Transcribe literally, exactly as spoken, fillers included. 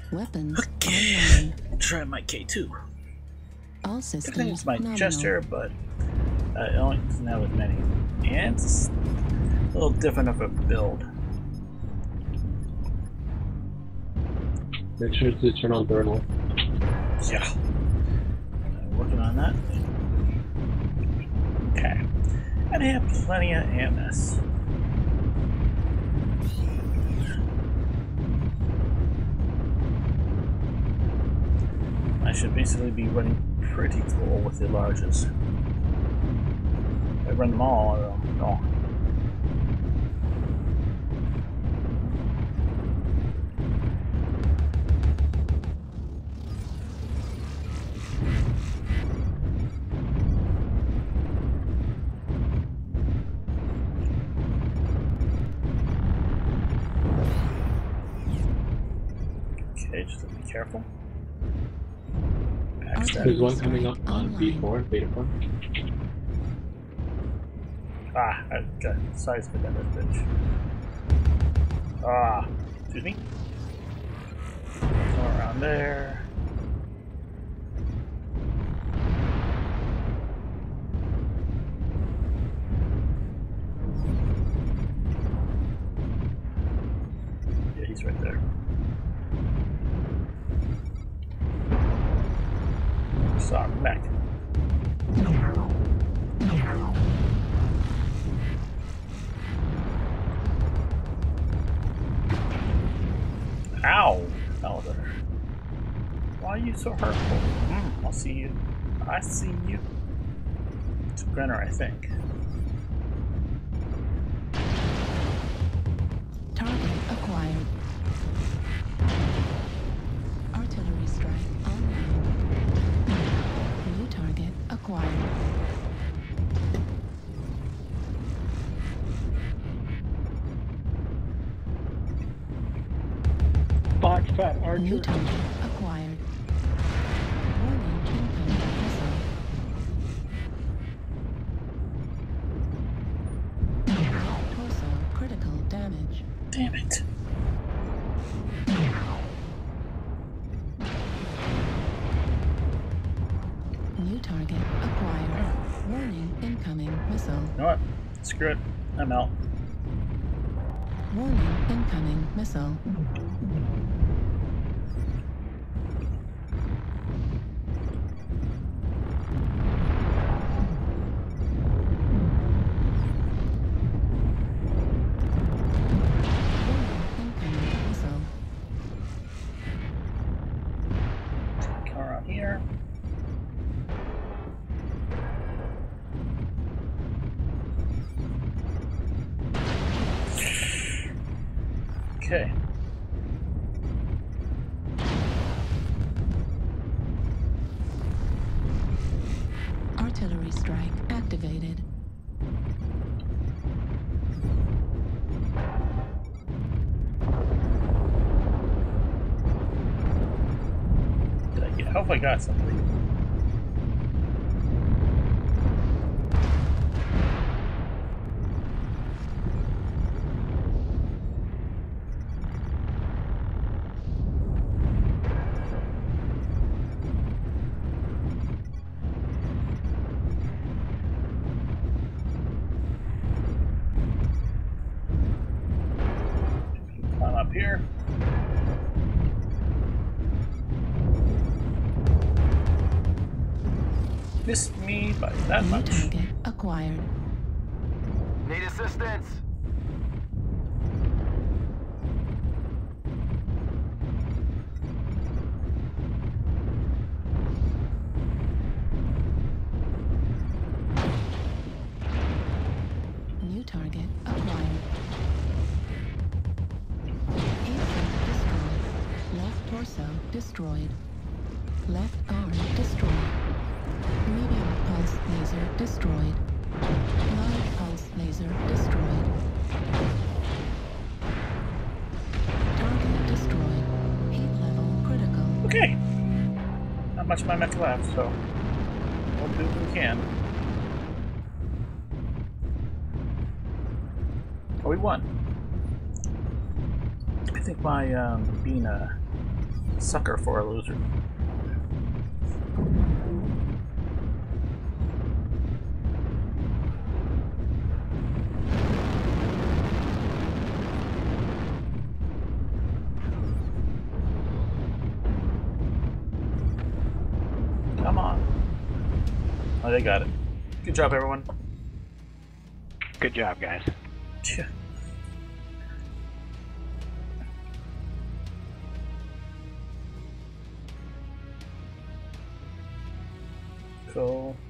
Weapons Okay, online. try my K two. All I systems think it's my nominal. gesture, but uh, it only doesn't have as many. And it's a little different of a build. Make sure to turn on thermal. Yeah. I'm working on that. Okay. And I have plenty of A M S. I should basically be running pretty full with the larges. If I run them all, I'll go. Okay, just be careful. There's one coming up on B four, Beta four. Ah, I got size for that bitch. Ah, excuse me. Somewhere around there. Yeah, he's right there. Sorry, back. Ow! Elder. Why are you so hurtful? Mm, I'll see you. I see you. It's a Grenner, I think. Target acquired. Artillery strike online. New target acquired. Fox Fat Archer. New target acquired. Warning, incoming missile. Torso critical damage. Damn it. New target acquired. Warning, incoming missile. You know what? Screw it. I'm out. Warning, incoming missile. Here. Okay. Artillery strike activated. Did I get? I hope I got something. Climb up here. Missed me by that New much. target acquired. Need assistance. New target acquired. Aircraft destroyed. Left torso destroyed. Left arm destroyed. Medium pulse laser destroyed. Large pulse laser destroyed. Target destroyed. Heat level critical. Okay. Not much of my mech left, so we'll do what we can. Oh, we won. I think my um, being a Sucker for a loser. Come on. Oh, they got it. Good job, everyone. Good job, guys. Yeah. Cool.